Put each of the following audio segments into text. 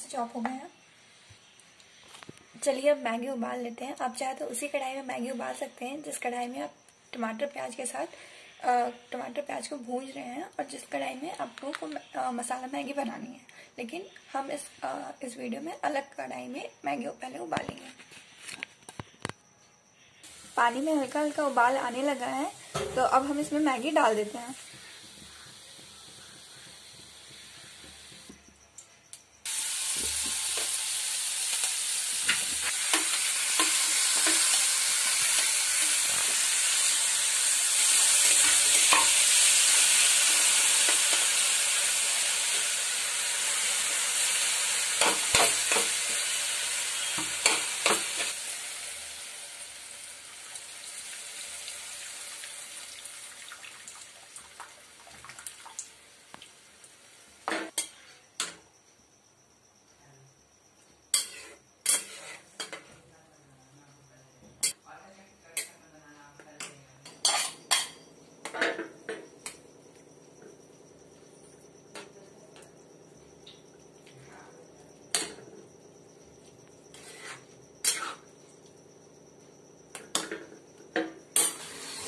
से चॉप हो गए हैं। चलिए अब मैगी उबाल लेते हैं। आप चाहे तो उसी कढ़ाई में मैगी उबाल सकते हैं जिस कढ़ाई में आप टमाटर प्याज के साथ टमाटर प्याज को भून रहे हैं और जिस कढ़ाई में आपको मसाला मैगी बनानी है। लेकिन हम इस वीडियो में अलग कढ़ाई में मैगी पहले उबालेंगे। पानी में हल्का हल्का उबाल आने लगा है तो अब हम इसमें मैगी डाल देते हैं।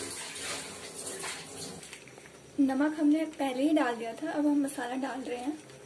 नमक हमने पहले ही डाल दिया था, अब हम मसाला डाल रहे हैं।